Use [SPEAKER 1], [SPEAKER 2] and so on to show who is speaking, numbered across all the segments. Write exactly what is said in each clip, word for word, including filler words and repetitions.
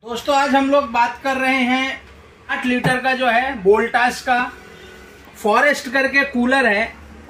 [SPEAKER 1] दोस्तों आज हम लोग बात कर रहे हैं आठ लीटर का जो है वोल्टास का फॉरेस्ट करके कूलर है।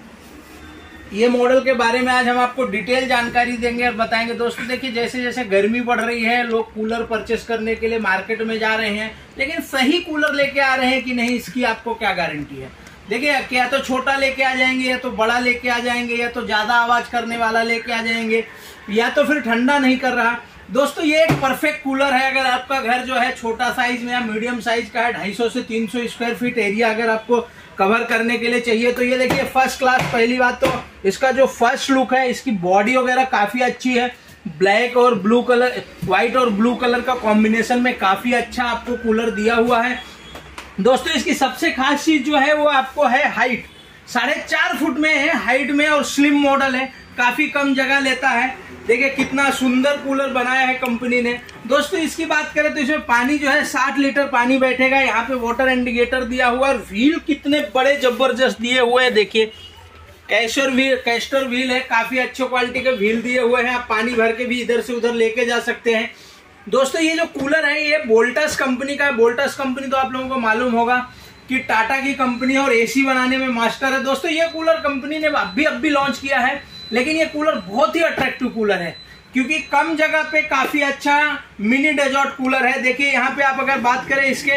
[SPEAKER 1] ये मॉडल के बारे में आज हम आपको डिटेल जानकारी देंगे और बताएंगे। दोस्तों देखिए, जैसे जैसे गर्मी बढ़ रही है लोग कूलर परचेस करने के लिए मार्केट में जा रहे हैं, लेकिन सही कूलर लेके आ रहे हैं कि नहीं, इसकी आपको क्या गारंटी है। देखिए, क्या तो छोटा लेके आ जाएंगे, या तो बड़ा लेके आ जाएंगे, या तो ज्यादा आवाज करने वाला लेके आ जाएंगे, या तो फिर ठंडा नहीं कर रहा। दोस्तों ये एक परफेक्ट कूलर है। अगर आपका घर जो है छोटा साइज में या मीडियम साइज का है, ढाई सौ से तीन सौ स्क्वायर फीट एरिया अगर आपको कवर करने के लिए चाहिए, तो ये देखिए फर्स्ट क्लास। पहली बात तो इसका जो फर्स्ट लुक है, इसकी बॉडी वगैरह काफी अच्छी है। ब्लैक और ब्लू कलर, व्हाइट और ब्लू कलर का कॉम्बिनेशन में काफी अच्छा आपको कूलर दिया हुआ है। दोस्तों इसकी सबसे खास चीज जो है वो आपको है हाइट, साढ़े चार फुट में है हाइट में, और स्लिम मॉडल है, काफी कम जगह लेता है। देखिए कितना सुंदर कूलर बनाया है कंपनी ने। दोस्तों इसकी बात करें तो इसमें पानी जो है साठ लीटर पानी बैठेगा। यहाँ पे वाटर इंडिकेटर दिया हुआ है, और व्हील कितने बड़े जबरदस्त दिए हुए हैं। देखिए कैस्टर व्हील, कैस्टर व्हील है, काफी अच्छे क्वालिटी के व्हील दिए हुए हैं। आप पानी भर के भी इधर से उधर लेके जा सकते हैं। दोस्तों ये जो कूलर है ये वोल्टास कंपनी का है। वोल्टास कंपनी तो आप लोगों को मालूम होगा कि टाटा की कंपनी है और एसी बनाने में मास्टर है। दोस्तों ये कूलर कंपनी ने अभी अभी लॉन्च किया है, लेकिन ये कूलर बहुत ही अट्रैक्टिव कूलर है, क्योंकि कम जगह पे काफी अच्छा मिनी डेजर्ट कूलर है। देखिए यहाँ पे आप अगर बात करें इसके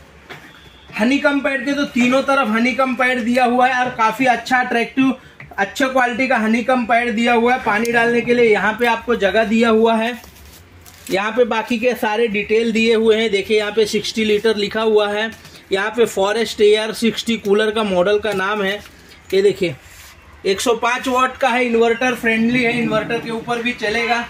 [SPEAKER 1] हनीकम पैड के, तो तीनों तरफ हनीकम पैड दिया हुआ है, और काफी अच्छा अट्रैक्टिव अच्छे क्वालिटी का हनीकम पैड दिया हुआ है। पानी डालने के लिए यहाँ पे आपको जगह दिया हुआ है। यहाँ पे बाकी के सारे डिटेल दिए हुए हैं। देखिए यहाँ पे साठ लीटर लिखा हुआ है। यहाँ पे Forest A R sixty cooler का मॉडल का नाम है। ये देखिए एक सौ पाँच वाट का है, इन्वर्टर फ्रेंडली है, इन्वर्टर के ऊपर भी चलेगा।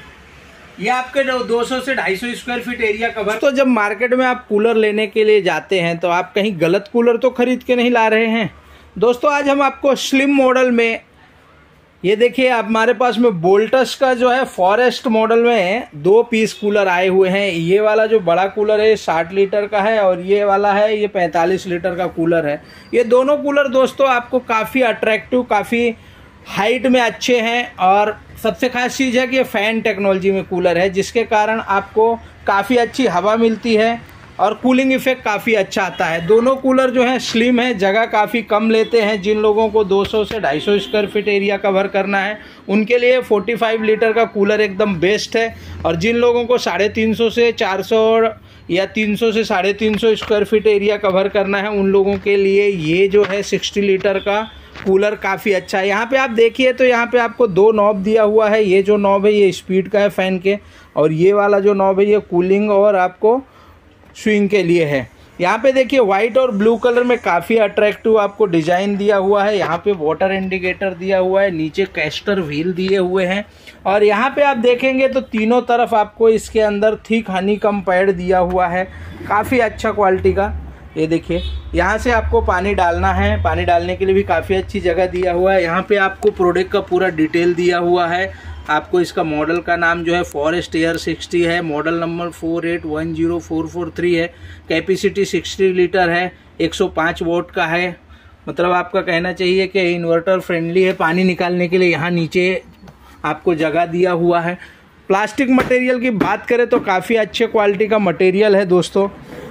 [SPEAKER 1] ये आपके दो सौ से ढाई सौ स्क्वायर फीट एरिया कवर। तो जब मार्केट में आप कूलर लेने के लिए जाते हैं तो आप कहीं गलत कूलर तो खरीद के नहीं ला रहे हैं। दोस्तों आज हम आपको स्लिम मॉडल में, ये देखिए हमारे पास में वोल्टास का जो है फॉरेस्ट मॉडल में दो पीस कूलर आए हुए हैं। ये वाला जो बड़ा कूलर है साठ लीटर का है, और ये वाला है ये पैंतालीस लीटर का कूलर है। ये दोनों कूलर दोस्तों आपको काफ़ी अट्रैक्टिव, काफ़ी हाइट में अच्छे हैं, और सबसे खास चीज़ है कि ये फैन टेक्नोलॉजी में कूलर है, जिसके कारण आपको काफ़ी अच्छी हवा मिलती है और कूलिंग इफेक्ट काफ़ी अच्छा आता है। दोनों कूलर जो है स्लिम है, जगह काफ़ी कम लेते हैं। जिन लोगों को दो सौ से ढाई सौ स्क्वायर फीट एरिया कवर करना है उनके लिए पैंतालीस लीटर का कूलर एकदम बेस्ट है, और जिन लोगों को साढ़े तीन सौ से चार सौ या तीन सौ से साढ़े तीन सौ स्क्वायर फीट एरिया कवर करना है उन लोगों के लिए ये जो है साठ लीटर का कूलर काफ़ी अच्छा है। यहाँ पे आप देखिए तो यहाँ पे आपको दो नॉब दिया हुआ है। ये जो नॉब है ये स्पीड का है फ़ैन के, और ये वाला जो नॉब है ये कूलिंग और आपको स्विंग के लिए है। यहाँ पे देखिए व्हाइट और ब्लू कलर में काफ़ी अट्रैक्टिव आपको डिज़ाइन दिया हुआ है। यहाँ पे वाटर इंडिकेटर दिया हुआ है, नीचे कैस्टर व्हील दिए हुए हैं, और यहाँ पे आप देखेंगे तो तीनों तरफ आपको इसके अंदर थिक हनीकम पैड दिया हुआ है, काफ़ी अच्छा क्वालिटी का। ये देखिए यहाँ से आपको पानी डालना है, पानी डालने के लिए भी काफ़ी अच्छी जगह दिया हुआ है। यहाँ पे आपको प्रोडक्ट का पूरा डिटेल दिया हुआ है। आपको इसका मॉडल का नाम जो है फॉरेस्ट ए आर सिक्सटी है, model number four eight one zero four four three है, कैपेसिटी साठ लीटर है, एक सौ पाँच वोल्ट का है। मतलब आपका कहना चाहिए कि इन्वर्टर फ्रेंडली है। पानी निकालने के लिए यहाँ नीचे आपको जगह दिया हुआ है। प्लास्टिक मटेरियल की बात करें तो काफ़ी अच्छे क्वालिटी का मटेरियल है। दोस्तों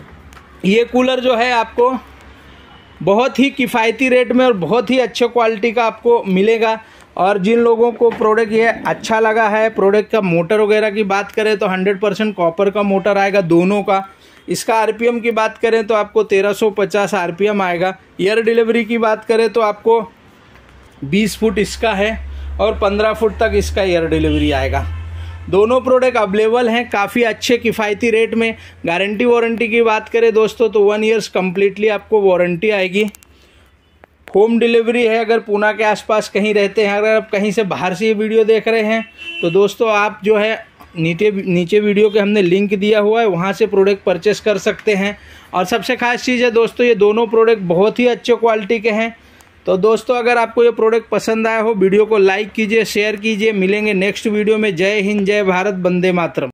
[SPEAKER 1] ये कूलर जो है आपको बहुत ही किफ़ायती रेट में और बहुत ही अच्छे क्वालिटी का आपको मिलेगा। और जिन लोगों को प्रोडक्ट ये अच्छा लगा है, प्रोडक्ट का मोटर वगैरह की बात करें तो हंड्रेड परसेंट कॉपर का मोटर आएगा दोनों का। इसका आरपीएम की बात करें तो आपको तेरह सौ पचास आरपीएम आएगा। एयर डिलीवरी की बात करें तो आपको बीस फुट इसका है, और पंद्रह फुट तक इसका एयर डिलीवरी आएगा। दोनों प्रोडक्ट अवेलेबल हैं काफ़ी अच्छे किफ़ायती रेट में। गारंटी वारंटी की बात करें दोस्तों तो वन ईयर्स कम्प्लीटली आपको वारंटी आएगी। होम डिलीवरी है। अगर पूना के आसपास कहीं रहते हैं, अगर आप कहीं से बाहर से ये वीडियो देख रहे हैं तो दोस्तों आप जो है नीचे नीचे वीडियो के हमने लिंक दिया हुआ है, वहाँ से प्रोडक्ट परचेस कर सकते हैं। और सबसे खास चीज़ है दोस्तों ये दोनों प्रोडक्ट बहुत ही अच्छे क्वालिटी के हैं। तो दोस्तों अगर आपको ये प्रोडक्ट पसंद आया हो, वीडियो को लाइक कीजिए, शेयर कीजिए। मिलेंगे नेक्स्ट वीडियो में। जय हिंद, जय भारत, वंदे मातरम।